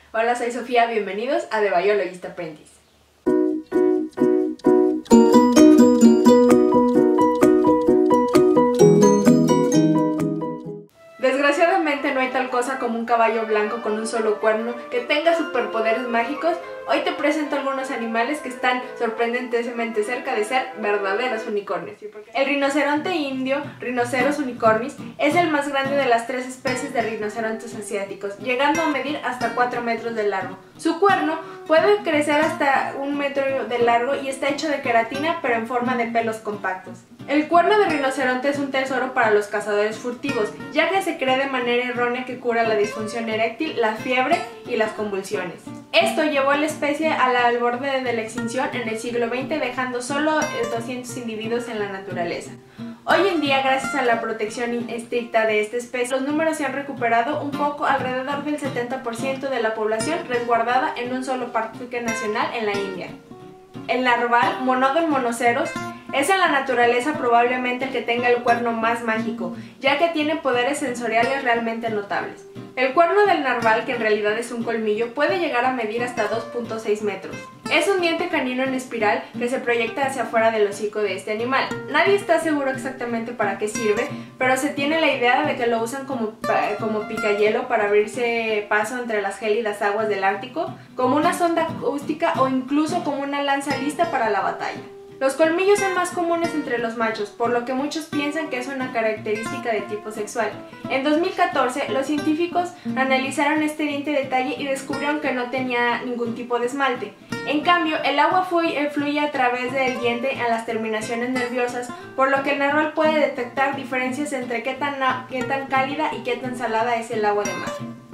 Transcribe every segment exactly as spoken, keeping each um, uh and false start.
Hola, soy Sofía, bienvenidos a The Biologist Apprentice. Desgraciadamente no hay tal cosa como un caballo blanco con un solo cuerno que tenga superpoderes mágicos. Hoy te presento algunos animales que están sorprendentemente cerca de ser verdaderos unicornios. El rinoceronte indio, Rhinoceros unicornis, es el más grande de las tres especies de rinocerontes asiáticos, llegando a medir hasta cuatro metros de largo. Su cuerno puede crecer hasta un metro de largo y está hecho de queratina, pero en forma de pelos compactos. El cuerno de rinoceronte es un tesoro para los cazadores furtivos, ya que se cree de manera errónea que cura la disfunción eréctil, la fiebre y las convulsiones. Esto llevó a la especie al borde de la extinción en el siglo veinte, dejando solo doscientos individuos en la naturaleza. Hoy en día, gracias a la protección estricta de esta especie, los números se han recuperado un poco, alrededor del setenta por ciento de la población resguardada en un solo parque nacional en la India. El narval, Monodon monoceros, es en la naturaleza probablemente el que tenga el cuerno más mágico, ya que tiene poderes sensoriales realmente notables. El cuerno del narval, que en realidad es un colmillo, puede llegar a medir hasta dos punto seis metros. Es un diente canino en espiral que se proyecta hacia afuera del hocico de este animal. Nadie está seguro exactamente para qué sirve, pero se tiene la idea de que lo usan como, como picahielo para abrirse paso entre las gélidas aguas del Ártico, como una sonda acústica o incluso como una lanza lista para la batalla. Los colmillos son más comunes entre los machos, por lo que muchos piensan que es una característica de tipo sexual. En dos mil catorce, los científicos analizaron este diente de detalle y descubrieron que no tenía ningún tipo de esmalte. En cambio, el agua fluye a través del diente en las terminaciones nerviosas, por lo que el narval puede detectar diferencias entre qué tan, qué tan cálida y qué tan salada es el agua de mar.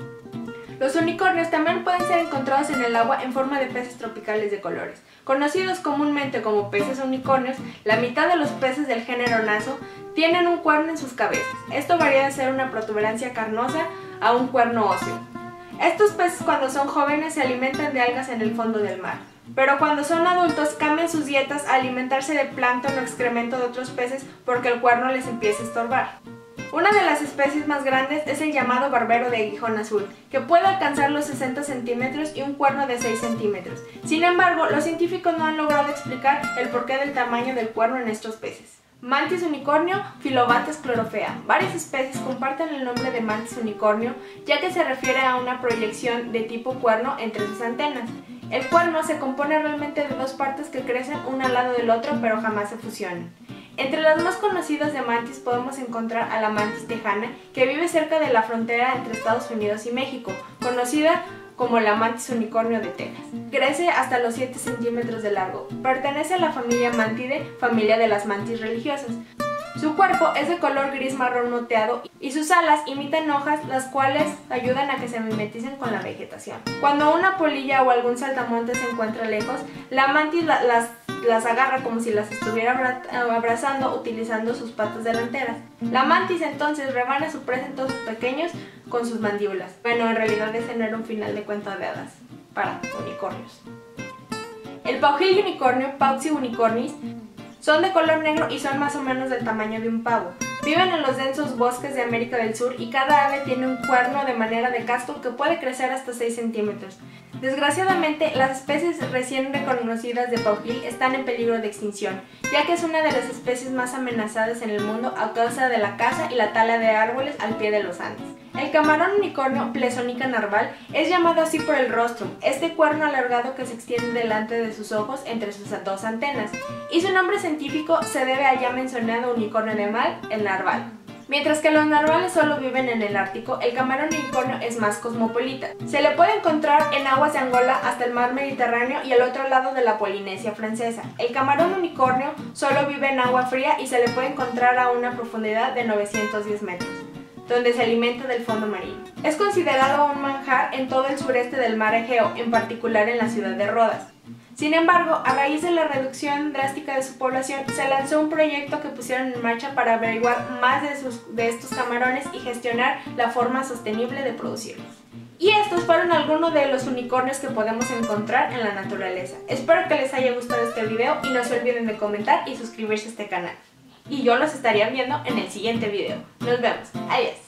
Los unicornios también pueden ser encontrados en el agua en forma de peces tropicales de colores. Conocidos comúnmente como peces unicornios, la mitad de los peces del género Naso tienen un cuerno en sus cabezas. Esto varía de ser una protuberancia carnosa a un cuerno óseo. Estos peces, cuando son jóvenes, se alimentan de algas en el fondo del mar, pero cuando son adultos cambian sus dietas a alimentarse de plancton o excremento de otros peces porque el cuerno les empieza a estorbar. Una de las especies más grandes es el llamado barbero de aguijón azul, que puede alcanzar los sesenta centímetros y un cuerno de seis centímetros. Sin embargo, los científicos no han logrado explicar el porqué del tamaño del cuerno en estos peces. Mantis unicornio, Phyllobates chlorophaea. Varias especies comparten el nombre de mantis unicornio, ya que se refiere a una proyección de tipo cuerno entre sus antenas. El cuerno se compone realmente de dos partes que crecen una al lado del otro, pero jamás se fusionan. Entre las más conocidas de mantis podemos encontrar a la mantis tejana, que vive cerca de la frontera entre Estados Unidos y México, conocida como la mantis unicornio de Texas. Crece hasta los siete centímetros de largo. Pertenece a la familia Mantidae, familia de las mantis religiosas. Su cuerpo es de color gris marrón moteado y sus alas imitan hojas, las cuales ayudan a que se mimeticen con la vegetación. Cuando una polilla o algún saltamontes se encuentra lejos, la mantis la, las las agarra como si las estuviera abrazando utilizando sus patas delanteras. La mantis entonces rebana su presa en trozos pequeños con sus mandíbulas. Bueno, en realidad ese no era un final de cuento de hadas para unicornios. El paujil unicornio, Pauci unicornis, son de color negro y son más o menos del tamaño de un pavo. Viven en los densos bosques de América del Sur y cada ave tiene un cuerno de manera de casco que puede crecer hasta seis centímetros. Desgraciadamente, las especies recién reconocidas de paujil están en peligro de extinción, ya que es una de las especies más amenazadas en el mundo a causa de la caza y la tala de árboles al pie de los Andes. El camarón unicornio, Plesonica narval, es llamado así por el rostrum, este cuerno alargado que se extiende delante de sus ojos entre sus dos antenas, y su nombre científico se debe al ya mencionado unicornio de mar, el narval. Mientras que los narvales solo viven en el Ártico, el camarón unicornio es más cosmopolita. Se le puede encontrar en aguas de Angola hasta el mar Mediterráneo y al otro lado de la Polinesia francesa. El camarón unicornio solo vive en agua fría y se le puede encontrar a una profundidad de novecientos diez metros, donde se alimenta del fondo marino. Es considerado un manjar en todo el sureste del mar Egeo, en particular en la ciudad de Rodas. Sin embargo, a raíz de la reducción drástica de su población, se lanzó un proyecto que pusieron en marcha para averiguar más de, sus, de estos camarones y gestionar la forma sostenible de producirlos. Y estos fueron algunos de los unicornios que podemos encontrar en la naturaleza. Espero que les haya gustado este video y no se olviden de comentar y suscribirse a este canal. Y yo los estaría viendo en el siguiente video. Nos vemos. Adiós.